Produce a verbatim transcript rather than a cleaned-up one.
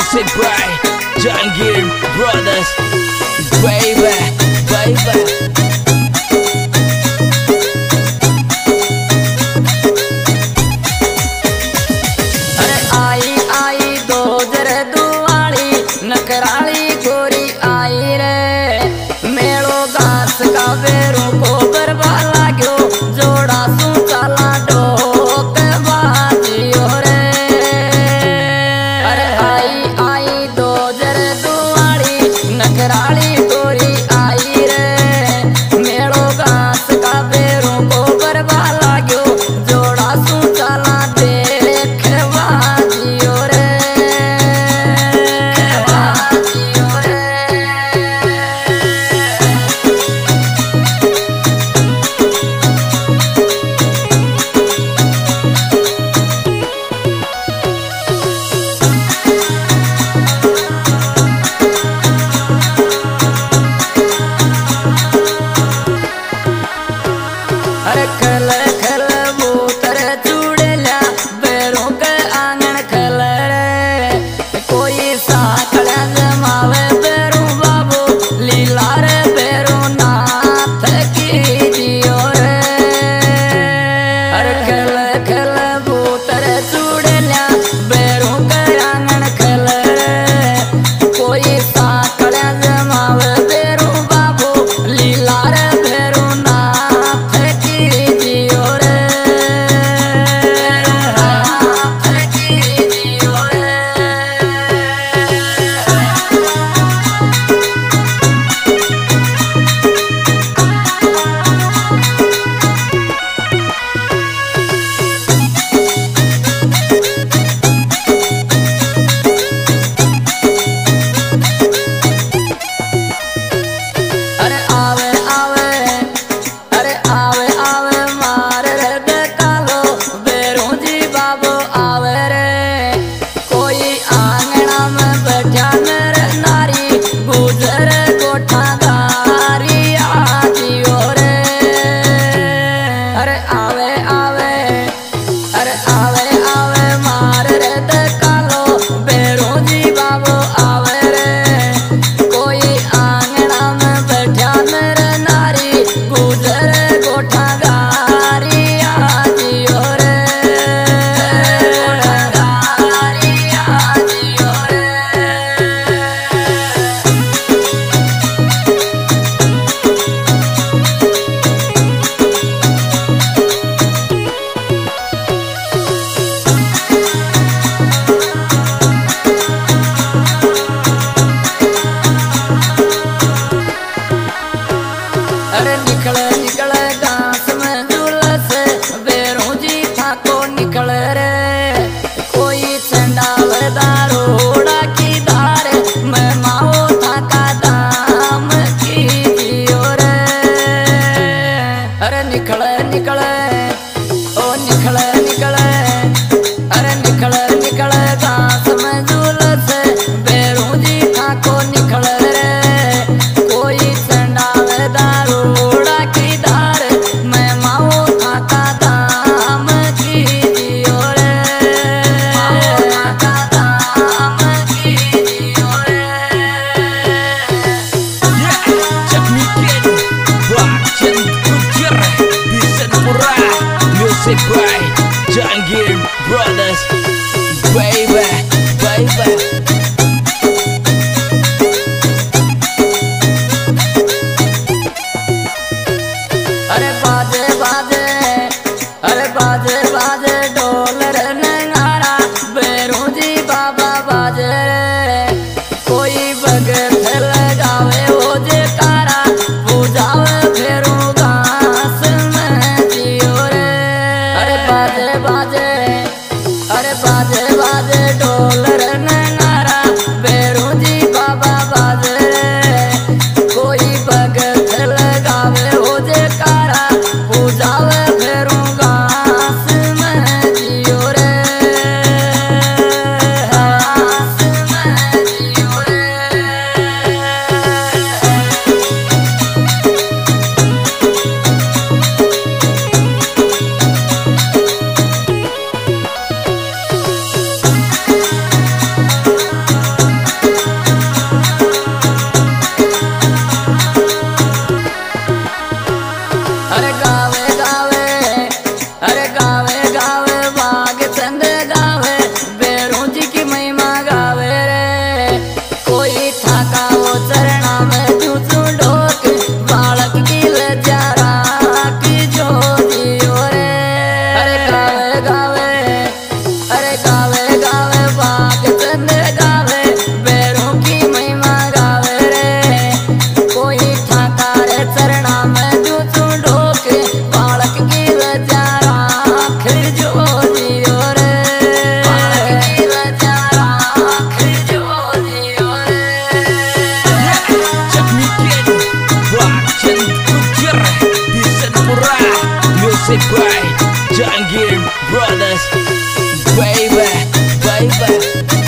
Music by Jahangir Brothers. Baby, baby. नकराली गोरी आई रे मेलो घास का बेरू को बरबा लाग्यो जोड़ा सू चला डोक बाजियो रे। अरे आई आई दो जर दुआली नकराली गोरी आई रे मेलो घास का बेरू को बरबा लाग्यो जोड़ा सू चला देख बाजियो रे। अरे खल खल बूतर चूड़ेला बेरों के आंगन खल रे कोई साकड़ा जमावे बेरू बाबू लीला रे बेरू नाथ की जियो रे। अरे खल खल बूतर चूड़ेला बेरों के आंगन खल रे कोई साकड़ा जमावे बेरू बाबू लीला रे बेरू नाथ जियो रे। जियो रे। अरे आवे आवे अरे आवे आवे मार रे बेकालो बेरू जी बाबू आवे रे कोई आंगना में बैठा मेरे नारी गुजर कोठा गारी आजियो रे। अरे आवे आवे अरे आवे आवे मार रे बेकालो बेरू जी बाबू आवे रे कोई आंगना में बैठा मेरे नारी गुजर कोठा गारी आजियो रे। गारी आजियो रे। अरे निकल निकल घास में झुलस बेरू जी थाको निकल रे कोई चंडाल दारोड़ा की धार मैं माओ थाका दाम की जियो रे। अरे निकल निकल ओ निकल निकल अरे निकल निकल घास में झुलस बेरू जी थाको निकल रे कोई चंडाल दारोड़ा की धार मैं माओ थाका दाम की जियो रे। थाका दाम की जियो रे। Music by Jahangir Brothers. Baby, baby. अरे बाजे बाजे अरे बाजे बाजे ढोल रे नगारा बेरू जी बाबा बाजे रे कोई भगत लगावे वो जे कारा पूजावे फेरू घास में जियो रे। अरे बाजे बाजे अरे बाजे बाजे ढोल रे नगारा बेरू जी बाबा बाजे रे कोई भगत लगावे वो जे कारा पूजावे फेरू घास में जियो रे। घास में जियो रे। Music by Jahangir Brothers. Baby, baby.